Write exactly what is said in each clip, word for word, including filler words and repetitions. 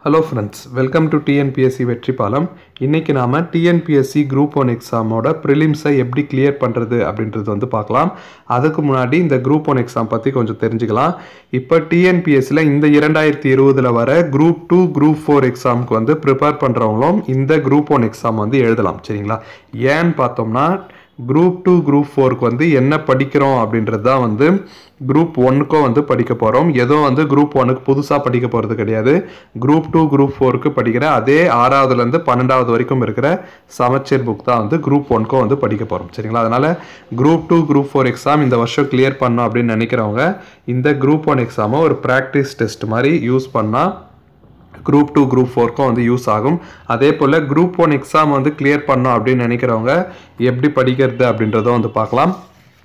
Hello friends, welcome to T N P S C வெற்றிப்பாலம். இன்னைக்கு நாம T N P S C Group one எக்ஸாமோட prelims-ஐ எப்படி clear பண்றது அப்படின்றது வந்து பார்க்கலாம். அதுக்கு முன்னாடி இந்த Group one எக்ஸாம் பத்தி கொஞ்சம் தெரிஞ்சுக்கலாம். இப்போ T N P S C-ல இந்த இரண்டாயிரத்து இருபதுல வர Group two, Group four எக்ஸாமுக்கு வந்து ப்ரிப்பேர் பண்றவங்களும் இந்த Group one எக்ஸாம் வந்து எழுதலாம். சரிங்களா? ஏன்னு பார்த்தோம்னா Group two, Group four-க்கு வந்து என்ன படிக்கிறோம் அப்படின்றது தான் வந்து Group one-க்கு வந்து படிக்க போறோம். ஏதோ வந்து Group one-க்கு புதுசா படிக்க போறது கிடையாது. Group two, Group four-க்கு படிக்கிற அதே ஆறாவதுல இருந்து பன்னிரண்டாவது வரைக்கும் இருக்கிற சமச்சீர் புக் தான் வந்து Group one-க்கு வந்து படிக்க போறோம். சரிங்களா? அதனால Group two, Group four exam இந்த வருஷம் கிளியர் பண்ணணும் அப்படின்னு நினைக்கிறவங்க இந்த Group one எக்ஸாமை ஒரு பிராக்டிஸ் டெஸ்ட் மாதிரி யூஸ் பண்ணா Group two, Group four-க்கும் வந்து யூஸ் ஆகும். அதே போல Group one எக்ஸாம் வந்து கிளியர் பண்ணணும் அப்படின்னு நினைக்கிறவங்க எப்படி படிக்கிறது அப்படின்றத வந்து பார்க்கலாம்.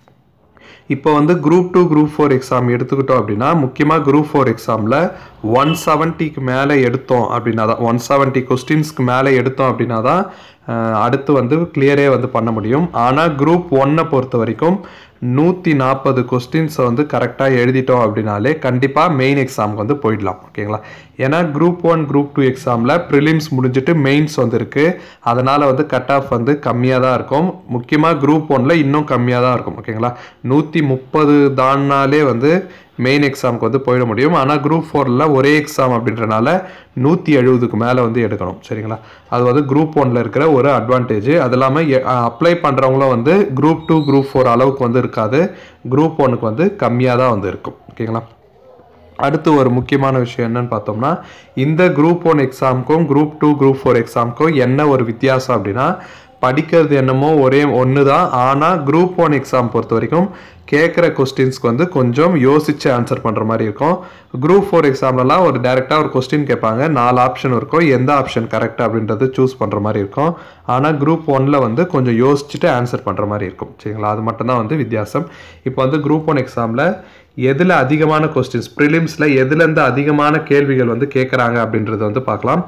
இப்போ வந்து Group two, Group four exam எடுத்துக்கிட்டோம் அப்படின்னா முக்கியமாக Group four எக்ஸாமில் ஒன் செவன்ட்டிக்கு மேலே எடுத்தோம் அப்படின்னா தான் ஒன் செவன்ட்டி கொஸ்டின்ஸ்க்கு மேலே எடுத்தோம் அப்படின்னா தான் அடுத்து வந்து கிளியரே வந்து பண்ண முடியும். ஆனால் Group one-ஐ பொறுத்த வரைக்கும் நூற்றி நாற்பது கொஸ்டின்ஸை வந்து கரெக்டாக எழுதிட்டோம் அப்படின்னாலே கண்டிப்பாக மெயின் எக்ஸாமுக்கு வந்து போயிடலாம். ஓகேங்களா? ஏன்னா Group one, Group two எக்ஸாமில் ப்ரிலிம்ஸ் முடிஞ்சிட்டு மெயின்ஸ் வந்து இருக்குது. அதனால் வந்து கட் ஆஃப் வந்து கம்மியாக தான் இருக்கும். முக்கியமாக Group one-ல இன்னும் கம்மியாக தான் இருக்கும். ஓகேங்களா? நூற்றி முப்பது தான்னாலே வந்து மெயின் எக்ஸாமுக்கு வந்து போயிட முடியும். ஆனால் Group four-ல ஒரே எக்ஸாம் அப்படின்றனால நூற்றி எழுபதுக்கு மேலே வந்து எடுக்கணும். சரிங்களா? அது வந்து Group one-ல இருக்கிற ஒரு அட்வான்டேஜ். அது இல்லாமல் அப்ளை பண்ணுறவங்களும் வந்து Group two, Group four அளவுக்கு வந்து இருக்காது. Group one-க்கு வந்து கம்மியாக தான் வந்து இருக்கும். ஓகேங்களா? அடுத்து ஒரு முக்கியமான விஷயம் என்னன்னு பார்த்தோம்னா இந்த Group one எக்ஸாமுக்கும் Group two, Group four எக்ஸாமுக்கும் என்ன ஒரு வித்தியாசம் அப்படின்னா படிக்கிறது என்னமோ ஒரே ஒன்று தான். ஆனால் Group one எக்ஸாம் பொறுத்த வரைக்கும் கேட்குற கொஸ்டின்ஸ்க்கு வந்து கொஞ்சம் யோசித்து ஆன்சர் பண்ணுற மாதிரி இருக்கும். Group four எக்ஸாம்லலாம் ஒரு டேரெக்டாக ஒரு கொஸ்டின் கேட்பாங்க, நாலு ஆப்ஷன் இருக்கும், எந்த ஆப்ஷன் கரெக்ட் அப்படின்றது சூஸ் பண்ணுற மாதிரி இருக்கும். ஆனால் Group one-ல வந்து கொஞ்சம் யோசிச்சுட்டு ஆன்சர் பண்ணுற மாதிரி இருக்கும். சரிங்களா? அது மட்டும்தான் வந்து வித்தியாசம். இப்போ வந்து Group one எக்ஸாமில் எதில் அதிகமான கொஸ்டின்ஸ் ப்ரிலிம்ஸில் எதுலேருந்து அதிகமான கேள்விகள் வந்து கேட்குறாங்க அப்படின்றத வந்து பார்க்கலாம்.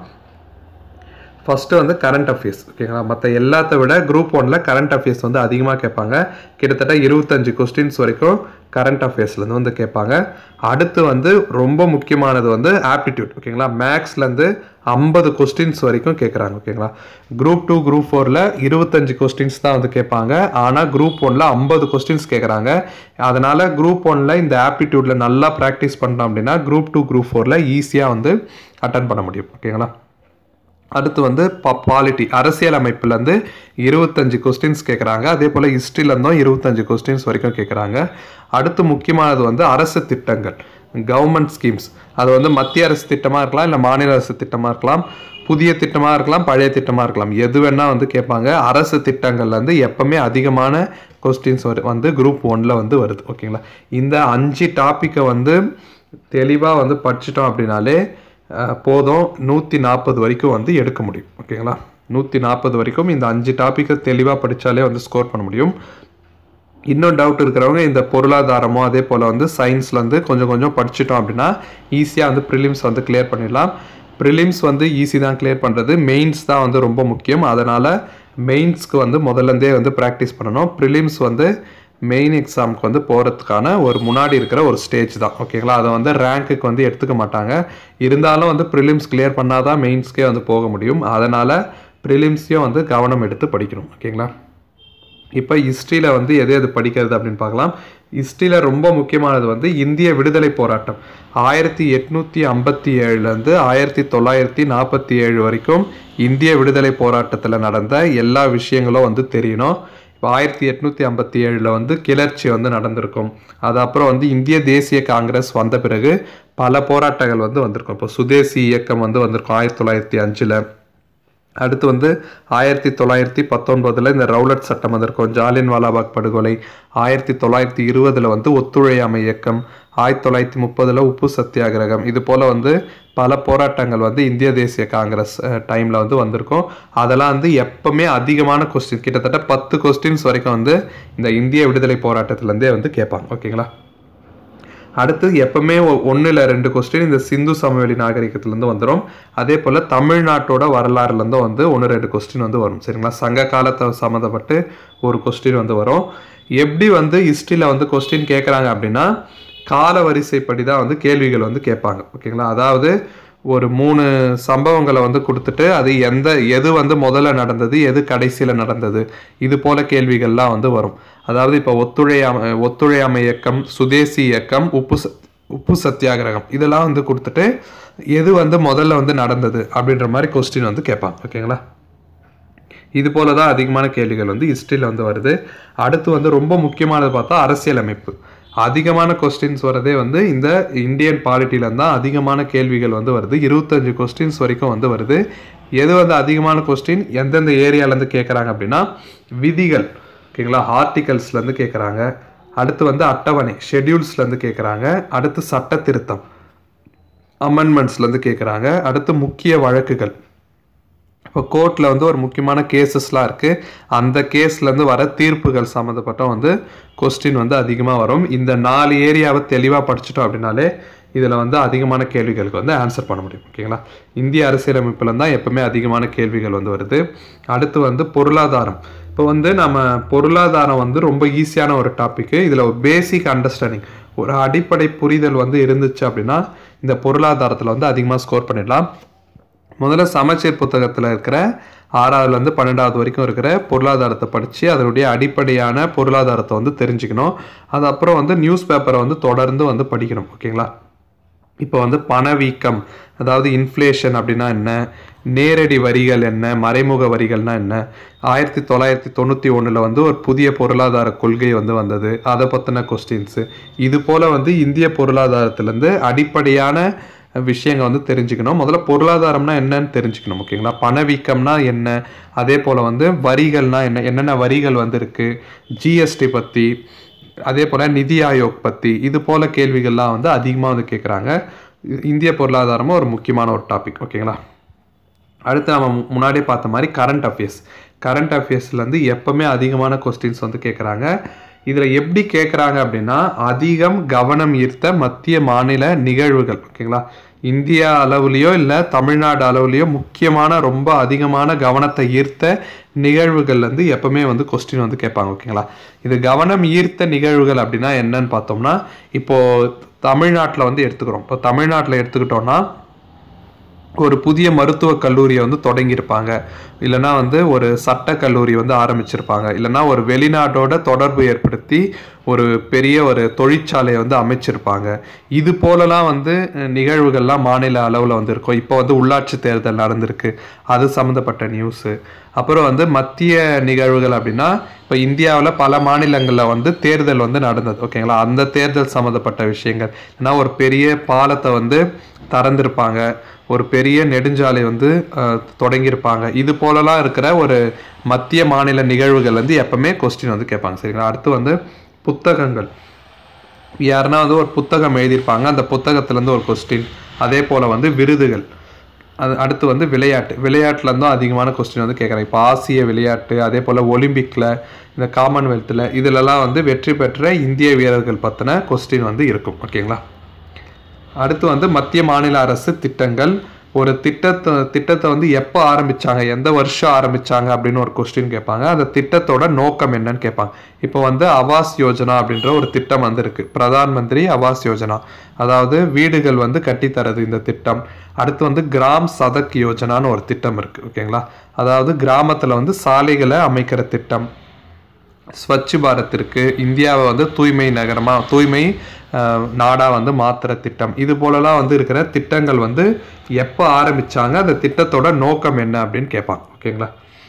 ஃபஸ்ட்டு வந்து கரண்ட் அஃபேர்ஸ். ஓகேங்களா? மற்ற எல்லாத்த விட Group one-ல கரண்ட் அஃபேர்ஸ் வந்து அதிகமாக கேட்பாங்க. கிட்டத்தட்ட இருபத்தஞ்சு கொஸ்டின்ஸ் வரைக்கும் கரண்ட் அஃபேர்ஸ்லேருந்து வந்து கேட்பாங்க. அடுத்து வந்து ரொம்ப முக்கியமானது வந்து ஆப்டிடியூட். ஓகேங்களா? மேக்ஸ்லேருந்து ஐம்பது கொஸ்டின்ஸ் வரைக்கும் கேட்குறாங்க. ஓகேங்களா? Group two, Group four-ல இருபத்தஞ்சு கொஸ்டின்ஸ் தான் வந்து கேட்பாங்க. ஆனால் Group one-ல ஐம்பது கொஸ்டின்ஸ் கேட்குறாங்க. அதனால் Group one-ல இந்த ஆப்டிடியூட்டில் நல்லா ப்ராக்டிஸ் பண்ணோம் அப்படின்னா Group two, Group four-ல ஈஸியாக வந்து அட்டன் பண்ண முடியும். ஓகேங்களா? அடுத்து வந்து பாலிட்டி அரசியல் அமைப்புலேருந்து இருபத்தஞ்சு கொஸ்டின்ஸ் கேட்குறாங்க. அதே போல் ஹிஸ்ட்ரிலேருந்தும் இருபத்தஞ்சு கொஸ்டின்ஸ் வரைக்கும் கேட்குறாங்க. அடுத்து முக்கியமானது வந்து அரசு திட்டங்கள், கவர்மெண்ட் ஸ்கீம்ஸ். அது வந்து மத்திய அரசு திட்டமாக இருக்கலாம், இல்லை மாநில அரசு திட்டமாக இருக்கலாம், புதிய திட்டமாக இருக்கலாம், பழைய திட்டமாக இருக்கலாம், எது வேணால் வந்து கேட்பாங்க. அரசு திட்டங்கள்லேருந்து எப்பவுமே அதிகமான கொஸ்டின்ஸ் வந்து Group one-ல வந்து வருது. ஓகேங்களா? இந்த அஞ்சு டாப்பிக்கை வந்து தெளிவாக வந்து படிச்சிட்டோம் அப்படின்னாலே போதும், நூற்றி நாற்பது வரைக்கும் வந்து எடுக்க முடியும். ஓகேங்களா? நூற்றி நாற்பது வரைக்கும் இந்த அஞ்சு டாப்பிக்கை தெளிவாக படித்தாலே வந்து ஸ்கோர் பண்ண முடியும். இன்னும் டவுட் இருக்கிறவங்க இந்த பொருளாதாரமோ அதே போல் வந்து சயின்ஸ்லேருந்து கொஞ்சம் கொஞ்சம் படிச்சிட்டோம் அப்படின்னா ஈஸியாக வந்து ப்ரிலிம்ஸ் வந்து கிளியர் பண்ணிடலாம். ப்ரிலிம்ஸ் வந்து ஈஸி தான் கிளியர் பண்ணுறது, மெயின்ஸ் தான் வந்து ரொம்ப முக்கியம். அதனால் மெயின்ஸ்க்கு வந்து முதல்லேருந்தே வந்து ப்ராக்டிஸ் பண்ணணும். ப்ரிலிம்ஸ் வந்து மெயின் எக்ஸாமுக்கு வந்து போகிறதுக்கான ஒரு முன்னாடி இருக்கிற ஒரு ஸ்டேஜ் தான். ஓகேங்களா? அதை வந்து ரேங்க்குக்கு வந்து எடுத்துக்க மாட்டாங்க. இருந்தாலும் வந்து ப்ரிலிம்ஸ் கிளியர் பண்ணால் தான் மெயின்ஸ்க்கே வந்து போக முடியும். அதனால் ப்ரிலிம்ஸையும் வந்து கவனம் எடுத்து படிக்கணும். ஓகேங்களா? இப்போ ஹிஸ்ட்ரியில் வந்து எது எது படிக்கிறது அப்படின்னு பார்க்கலாம். ஹிஸ்ட்ரியில் ரொம்ப முக்கியமானது வந்து இந்திய விடுதலை போராட்டம் ஆயிரத்தி எட்நூற்றி ஐம்பத்தி ஏழுலேருந்து ஆயிரத்தி தொள்ளாயிரத்தி நாற்பத்தி ஏழு வரைக்கும் இந்திய விடுதலை போராட்டத்தில் நடந்த எல்லா விஷயங்களும் வந்து தெரியணும். இப்போ ஆயிரத்தி எட்நூற்றி ஐம்பத்தி ஏழில் வந்து கிளர்ச்சி வந்து நடந்திருக்கும். அது அப்புறம் வந்து இந்திய தேசிய காங்கிரஸ் வந்த பிறகு பல போராட்டங்கள் வந்து வந்திருக்கும். இப்போ சுதேசி இயக்கம் வந்து வந்திருக்கும் ஆயிரத்தி தொள்ளாயிரத்தி அஞ்சில். அடுத்து வந்து ஆயிரத்தி தொள்ளாயிரத்தி பத்தொன்பதில் இந்த ரவுலட் சட்டம் வந்திருக்கும், ஜாலியன் வாலாபாக் படுகொலை. ஆயிரத்தி தொள்ளாயிரத்தி இருபதில் வந்து ஒத்துழையாமை இயக்கம், ஆயிரத்தி தொள்ளாயிரத்தி முப்பதில் உப்பு சத்தியாகிரகம். இது போல் வந்து பல போராட்டங்கள் வந்து இந்திய தேசிய காங்கிரஸ் டைமில் வந்து வந்திருக்கும். அதெல்லாம் வந்து எப்பவுமே அதிகமான கொஸ்டின், கிட்டத்தட்ட பத்து கொஸ்டின்ஸ் வரைக்கும் வந்து இந்த இந்திய விடுதலை போராட்டத்திலேருந்தே வந்து கேட்பாங்க. ஓகேங்களா? அடுத்து எப்பவுமே ஒன்று இல்லை ரெண்டு கொஸ்டின் இந்த சிந்து சமவெளி நாகரிகத்திலேருந்து வந்துடும். அதே போல் தமிழ்நாட்டோட வரலாறுலேருந்தும் வந்து ஒன்று ரெண்டு கொஸ்டின் வந்து வரும். சரிங்களா? சங்க காலத்தை சம்மந்தப்பட்டு ஒரு கொஸ்டின் வந்து வரும். எப்படி வந்து ஹிஸ்ட்ரியில் வந்து கொஸ்டின் கேட்குறாங்க அப்படின்னா கால வரிசைப்படி தான் வந்து கேள்விகள் வந்து கேட்பாங்க. ஓகேங்களா? அதாவது ஒரு மூணு சம்பவங்களை வந்து கொடுத்துட்டு அது எந்த எது வந்து முதல்ல நடந்தது எது கடைசியில் நடந்தது இது போல கேள்விகள்லாம் வந்து வரும். அதாவது இப்போ ஒத்துழையாமை ஒத்துழையாமை இயக்கம், சுதேசி இயக்கம், உப்பு உப்பு சத்தியாகிரகம் இதெல்லாம் வந்து கொடுத்துட்டு எது வந்து முதல்ல வந்து நடந்தது அப்படின்ற மாதிரி கொஸ்டின் வந்து கேட்பாங்க. ஓகேங்களா? இது போல தான் அதிகமான கேள்விகள் வந்து ஹிஸ்ட்ரியில் வந்து வருது. அடுத்து வந்து ரொம்ப முக்கியமானது பார்த்தா அரசியலமைப்பு. அதிகமான கொஸ்டின்ஸ் வரதே வந்து இந்த இந்தியன் பாலிட்டியில தான் அதிகமான கேள்விகள் வந்து வருது. இருபத்தஞ்சு கொஸ்டின்ஸ் வரைக்கும் வந்து வருது. எது வந்து அதிகமான கொஸ்டின் எந்தெந்த ஏரியாலேருந்து கேட்குறாங்க அப்படின்னா விதிகள், ஓகேங்களா, ஆர்டிகல்ஸ்லேருந்து கேட்குறாங்க. அடுத்து வந்து அட்டவணை ஷெட்யூல்ஸ்லேருந்து கேட்குறாங்க. அடுத்து சட்ட திருத்தம் அமெண்ட்மெண்ட்ஸ்லேருந்து கேட்குறாங்க. அடுத்து முக்கிய வழக்குகள், இப்போ கோர்ட்டில் வந்து ஒரு முக்கியமான கேசஸ்லாம் இருக்குது, அந்த கேஸ்லேருந்து வர தீர்ப்புகள் சம்மந்தப்பட்ட வந்து கொஸ்டின் வந்து அதிகமாக வரும். இந்த நாலு ஏரியாவை தெளிவாக படிச்சுட்டோம் அப்படின்னாலே இதில் வந்து அதிகமான கேள்விகளுக்கு வந்து ஆன்சர் பண்ண முடியும். ஓகேங்களா? இந்திய அரசியலமைப்பில் தான் எப்பவுமே அதிகமான கேள்விகள் வந்து வருது. அடுத்து வந்து பொருளாதாரம். இப்போ வந்து நம்ம பொருளாதாரம் வந்து ரொம்ப ஈஸியான ஒரு டாப்பிக்கு. இதில் ஒரு பேசிக் அண்டர்ஸ்டாண்டிங், ஒரு அடிப்படை புரிதல் வந்து இருந்துச்சு அப்படின்னா இந்த பொருளாதாரத்தில் வந்து அதிகமாக ஸ்கோர் பண்ணிடலாம். முதல்ல சமச்சீர் புத்தகத்தில் இருக்கிற ஆறாவதுலேருந்து பன்னெண்டாவது வரைக்கும் இருக்கிற பொருளாதாரத்தை படித்து அதனுடைய அடிப்படையான பொருளாதாரத்தை வந்து தெரிஞ்சுக்கணும். அது அப்புறம் வந்து நியூஸ் பேப்பரை வந்து தொடர்ந்து வந்து படிக்கணும். ஓகேங்களா? இப்போ வந்து பணவீக்கம், அதாவது இன்ஃப்ளேஷன் அப்படின்னா என்ன, நேரடி வரிகள் என்ன, மறைமுக வரிகள்னா என்ன, ஆயிரத்தி தொள்ளாயிரத்தி தொண்ணூற்றி ஒன்றில் வந்து ஒரு புதிய பொருளாதார கொள்கை வந்து வந்தது, அதை பற்றின கொஸ்டின்ஸு. இது போல் வந்து இந்திய பொருளாதாரத்திலேருந்து அடிப்படையான விஷயங்கள் வந்து தெரிஞ்சுக்கணும். முதல்ல பொருளாதாரம்னா என்னன்னு தெரிஞ்சுக்கணும். ஓகேங்களா? பணவீக்கம்னா என்ன, அதே போல் வந்து வரிகள்னா என்ன, என்னென்ன வரிகள் வந்து இருக்குது, ஜிஎஸ்டி பற்றி, அதே போல் நிதி ஆயோக் பற்றி, இது போல் கேள்விகள்லாம் வந்து அதிகமாக வந்து கேட்குறாங்க. இந்திய பொருளாதாரமும் ஒரு முக்கியமான ஒரு டாபிக். ஓகேங்களா? அடுத்து நம்ம முன்னாடி பார்த்த மாதிரி கரண்ட் அஃபேர்ஸ். கரண்ட் அஃபேர்ஸ்லேருந்து எப்போவுமே அதிகமான கொஸ்டின்ஸ் வந்து கேட்குறாங்க. இதில் எப்படி கேட்குறாங்க அப்படின்னா அதிகம் கவனம் ஈர்த்த மத்திய மாநில நிகழ்வுகள். ஓகேங்களா? இந்தியா அளவுலேயோ இல்லை தமிழ்நாடு அளவுலேயோ முக்கியமான ரொம்ப அதிகமான கவனத்தை ஈர்த்த நிகழ்வுகள்லேருந்து எப்பவுமே வந்து கொஸ்டின் வந்து கேட்பாங்க. ஓகேங்களா? இது கவனம் ஈர்த்த நிகழ்வுகள் அப்படின்னா என்னன்னு பார்த்தோம்னா இப்போது தமிழ்நாட்டில் வந்து எடுத்துக்கிறோம். இப்போ தமிழ்நாட்டில் எடுத்துக்கிட்டோம்னா ஒரு புதிய மருத்துவக் கல்லூரியை வந்து தொடங்கியிருப்பாங்க, இல்லைனா வந்து ஒரு சட்டக் கல்லூரி வந்து ஆரம்பிச்சிருப்பாங்க, இல்லைனா ஒரு வெளிநாட்டோட தொடர்பு ஏற்படுத்தி ஒரு பெரிய ஒரு தொழிற்சாலையை வந்து அமைச்சிருப்பாங்க. இது போலலாம் வந்து நிகழ்வுகள்லாம் மாநில அளவில் வந்து இருக்கும். இப்போ வந்து உள்ளாட்சி தேர்தல் நடந்திருக்கு, அது சம்மந்தப்பட்ட நியூஸு. அப்புறம் வந்து மத்திய நிகழ்வுகள் அப்படின்னா இப்போ இந்தியாவில் பல மாநிலங்களில் வந்து தேர்தல் வந்து நடந்தது. ஓகேங்களா? அந்த தேர்தல் சம்மந்தப்பட்ட விஷயங்கள், ஏன்னா ஒரு பெரிய பாலத்தை வந்து திறந்திருப்பாங்க, ஒரு பெரிய நெடுஞ்சாலை வந்து தொடங்கியிருப்பாங்க. இது போலலாம் இருக்கிற ஒரு மத்திய மாநில நிகழ்வுகள் வந்து எப்பவுமே கொஸ்டின் வந்து கேட்பாங்க. சரிங்களா? அடுத்து வந்து புத்தகங்கள், யாருன்னா வந்து ஒரு புத்தகம் எழுதியிருப்பாங்க, அந்த புத்தகத்துலேருந்து ஒரு கொஸ்டின். அதே போல் வந்து விருதுகள். அது அடுத்து வந்து விளையாட்டு, விளையாட்டுலேருந்தும் அதிகமான கொஸ்டின் வந்து கேட்குறாங்க. இப்போ ஆசிய விளையாட்டு, அதே போல் ஒலிம்பிக்கில், இந்த காமன்வெல்த்தில், இதிலெல்லாம் வந்து வெற்றி பெற்ற இந்திய வீரர்கள் பற்றின கொஸ்டின் வந்து இருக்கும். ஓகேங்களா? அடுத்து வந்து மத்திய மாநில அரசு திட்டங்கள். ஒரு திட்டத்தை திட்டத்தை வந்து எப்போ ஆரம்பித்தாங்க, எந்த வருஷம் ஆரம்பித்தாங்க அப்படின்னு ஒரு கொஸ்டின் கேட்பாங்க. அந்த திட்டத்தோட நோக்கம் என்னன்னு கேட்பாங்க. இப்போ வந்து ஆவாஸ் யோஜனா அப்படின்ற ஒரு திட்டம் வந்து இருக்குது, பிரதான் மந்திரி ஆவாஸ் யோஜனா, அதாவது வீடுகள் வந்து கட்டித்தரது இந்த திட்டம். அடுத்து வந்து கிராம் சதக் யோஜனான்னு ஒரு திட்டம் இருக்குது. ஓகேங்களா? அதாவது கிராமத்தில் வந்து சாலைகளை அமைக்கிற திட்டம். ஸ்வச் பாரத் இருக்குது, இந்தியாவை வந்து தூய்மை நகரமாக தூய்மை நாடாக வந்து மாற்றுற திட்டம். இது போலலாம் வந்து இருக்கிற திட்டங்கள் வந்து எப்போ ஆரம்பித்தாங்க, அந்த திட்டத்தோட நோக்கம் என்ன அப்படின்னு கேட்பாங்க. ஓகேங்களா?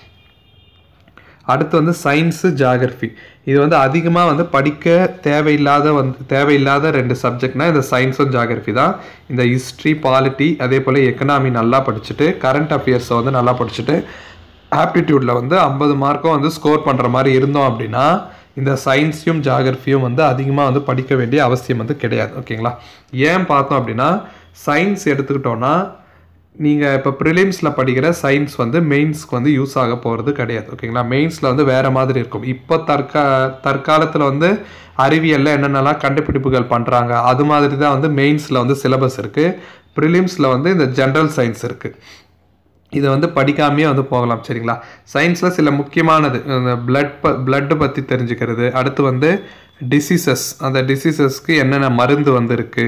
அடுத்து வந்து சயின்ஸு ஜியாகிரஃபி. இது வந்து அதிகமாக வந்து படிக்க தேவையில்லாத வந்து தேவையில்லாத ரெண்டு சப்ஜெக்ட்னா இந்த சயின்ஸும் ஜியாகிரஃபி தான். இந்த ஹிஸ்ட்ரி, பாலிட்டி, அதே போல் எக்கனாமி நல்லா படிச்சுட்டு கரண்ட் அஃபேர்ஸை வந்து நல்லா படிச்சுட்டு ஆப்டிடியூடில் வந்து ஐம்பது மார்க்கும் வந்து ஸ்கோர் பண்ணுற மாதிரி இருந்தோம் அப்படின்னா இந்த சயின்ஸையும் ஜியாகிரஃபியும் வந்து அதிகமாக வந்து படிக்க வேண்டிய அவசியம் வந்து கிடையாது. ஓகேங்களா? ஏன் பார்த்தோம் அப்படின்னா சயின்ஸ் எடுத்துக்கிட்டோன்னா நீங்கள் இப்போ ப்ரிலிம்ஸில் படிக்கிற சயின்ஸ் வந்து மெயின்ஸ்க்கு வந்து யூஸ் ஆக போகிறது கிடையாது. ஓகேங்களா? மெயின்ஸில் வந்து வேறு மாதிரி இருக்கும். இப்போ தற்கா தற்காலத்தில் வந்து அறிவியலில் என்னென்னலாம் கண்டுபிடிப்புகள் பண்ணுறாங்க அது மாதிரி தான் வந்து மெயின்ஸில் வந்து சிலபஸ் இருக்குது. ப்ரிலிம்ஸில் வந்து இந்த ஜென்ரல் சயின்ஸ் இருக்குது, இதை வந்து படிக்காமையே வந்து போகலாம். சரிங்களா? சயின்ஸில் சில முக்கியமானது இந்த பிளட் ப பிளட்டு பற்றி தெரிஞ்சுக்கிறது, அடுத்து வந்து டிசீசஸ், அந்த டிசீசஸ்க்கு என்னென்ன மருந்து வந்து இருக்குது,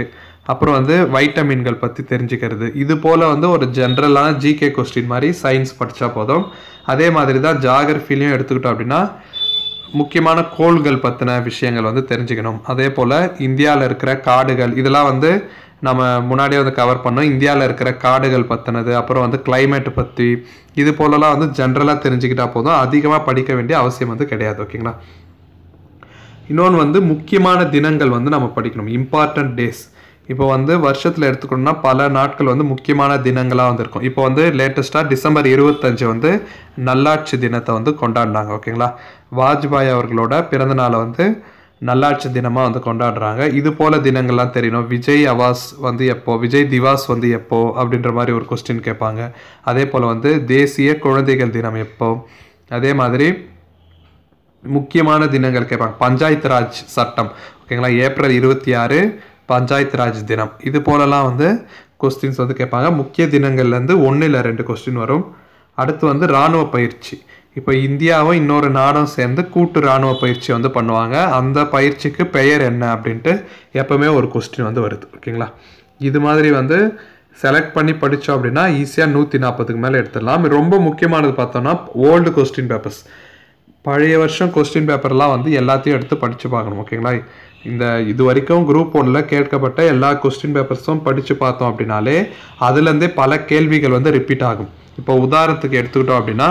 அப்புறம் வந்து வைட்டமின்கள் பற்றி தெரிஞ்சுக்கிறது. இது போல் வந்து ஒரு ஜென்ரலான ஜிகே கொஸ்டின் மாதிரி சயின்ஸ் படித்தா போதும். அதே மாதிரி தான் ஜாகிரஃபிலையும் எடுத்துக்கிட்டோம் அப்படின்னா முக்கியமான கோள்கள் பற்றின விஷயங்கள் வந்து தெரிஞ்சுக்கணும். அதே போல் இந்தியாவில் இருக்கிற காடுகள் இதெல்லாம் வந்து நம்ம முன்னாடியே வந்து கவர் பண்ணோம். இந்தியாவில் இருக்கிற காடுகள் பற்றினது, அப்புறம் வந்து கிளைமேட் பற்றி இது போலலாம் வந்து ஜென்ரலாக தெரிஞ்சுக்கிட்டா போதும். அதிகமாக படிக்க வேண்டிய அவசியம் வந்து கிடையாது. ஓகேங்களா. இன்னொன்று வந்து முக்கியமான தினங்கள் வந்து நம்ம படிக்கணும். Important days. இப்போ வந்து வருஷத்தில் எடுத்துக்கணும்னா பல நாட்கள் வந்து முக்கியமான தினங்களாக வந்துருக்கும். இப்போ வந்து லேட்டஸ்ட்டாக டிசம்பர் இருபத்தஞ்சு வந்து நல்லாட்சி தினத்தை வந்து கொண்டாடினாங்க. ஓகேங்களா. வாஜ்பாய் அவர்களோட பிறந்த நாளை வந்து நல்லாட்சி தினமாக வந்து கொண்டாடுறாங்க. இது போல் தினங்கள்லாம் தெரியணும். விஜய் அவாஸ் வந்து எப்போ, விஜய் திவாஸ் வந்து எப்போ அப்படின்ற மாதிரி ஒரு கொஸ்டின் கேட்பாங்க. அதே போல் வந்து தேசிய குழந்தைகள் தினம் எப்போ, அதே மாதிரி முக்கியமான தினங்கள் கேட்பாங்க. பஞ்சாயத்து ராஜ் சட்டம். ஓகேங்களா. ஏப்ரல் இருபத்தி ஆறு பஞ்சாயத்து ராஜ் தினம். இது போலலாம் வந்து கொஸ்டின்ஸ் வந்து கேட்பாங்க. முக்கிய தினங்கள்லேருந்து ஒன்று இல்லை ரெண்டு கொஸ்டின் வரும். அடுத்து வந்து இராணுவ பயிற்சி. இப்போ இந்தியாவும் இன்னொரு நாடும் சேர்ந்து கூட்டு இராணுவ பயிற்சி வந்து பண்ணுவாங்க. அந்த பயிற்சிக்கு பெயர் என்ன அப்படின்ட்டு எப்பவுமே ஒரு கொஸ்டின் வந்து வருது. ஓகேங்களா. இது மாதிரி வந்து செலக்ட் பண்ணி படித்தோம் அப்படின்னா ஈஸியாக நூற்றி நாற்பதுக்கு மேலே எடுத்துடலாம். ரொம்ப முக்கியமானது பார்த்தோம்னா ஓல்டு கொஸ்டின் பேப்பர்ஸ், பழைய வருஷம் கொஸ்டின் பேப்பர்லாம் வந்து எல்லாத்தையும் எடுத்து படித்து பார்க்கணும். ஓகேங்களா. இந்த இது வரைக்கும் குரூப் ஒன்றில் கேட்கப்பட்ட எல்லா கொஸ்டின் பேப்பர்ஸும் படித்து பார்த்தோம் அப்படின்னாலே அதுலேருந்தே பல கேள்விகள் வந்து ரிப்பீட் ஆகும். இப்போ உதாரணத்துக்கு எடுத்துக்கிட்டோம் அப்படின்னா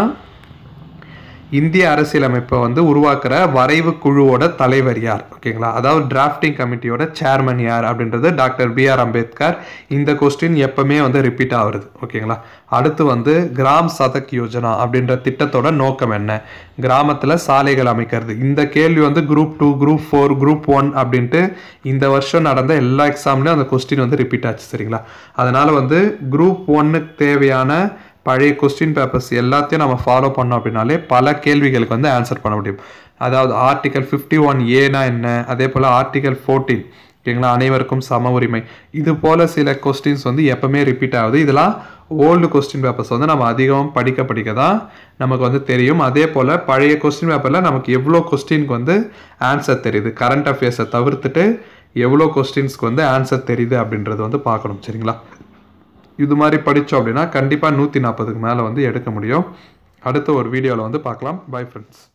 இந்திய அரசியலமைப்பை வந்து உருவாக்குற வரைவு குழுவோட தலைவர் யார்? ஓகேங்களா. அதாவது டிராஃப்டிங் கமிட்டியோட சேர்மன் யார் அப்படின்றது டாக்டர் பி ஆர் அம்பேத்கர். இந்த கொஸ்டின் எப்பவுமே வந்து ரிப்பீட் ஆகுது. ஓகேங்களா. அடுத்து வந்து கிராம் சதக் யோஜனா அப்படின்ற திட்டத்தோட நோக்கம் என்ன? கிராமத்தில் சாலைகள் அமைக்கிறது. இந்த கேள்வி வந்து group two, group four, group one அப்படின்ட்டு இந்த வருஷம் நடந்த எல்லா எக்ஸாம்லையும் அந்த கொஸ்டின் வந்து ரிப்பீட் ஆச்சு. சரிங்களா. அதனால் வந்து குரூப் ஒன்னுக்கு தேவையான பழைய கொஸ்டின் பேப்பர்ஸ் எல்லாத்தையும் நம்ம ஃபாலோ பண்ணோம் அப்படின்னாலே பல கேள்விகளுக்கு வந்து ஆன்சர் பண்ண முடியும். அதாவது ஆர்டிகல் ஃபிஃப்டி ஒன் ஏனா என்ன, அதே போல் ஆர்டிகல் ஃபோர்டீன் ஓகேங்களா, அனைவருக்கும் சம உரிமை. இது போல் சில கொஸ்டின்ஸ் வந்து எப்பவுமே ரிப்பீட் ஆகுது. இதெல்லாம் ஓல்டு கொஸ்டின் பேப்பர்ஸ் வந்து நம்ம அதிகம் படிக்க படிக்க தான் நமக்கு வந்து தெரியும். அதே போல் பழைய கொஸ்டின் பேப்பரில் நமக்கு எவ்வளோ கொஸ்டினுக்கு வந்து ஆன்சர் தெரியுது, கரண்ட் அஃபேர்ஸை தவிர்த்துட்டு எவ்வளோ கொஸ்டின்ஸ்க்கு வந்து ஆன்சர் தெரியுது அப்படின்றது வந்து பார்க்கணும். சரிங்களா. இது மாதிரி படித்தோம் அப்படின்னா கண்டிப்பாக நூற்றி நாற்பதுக்கு மேலே வந்து எடுக்க முடியும். அடுத்த ஒரு வீடியோவில் வந்து பார்க்கலாம். Bye friends.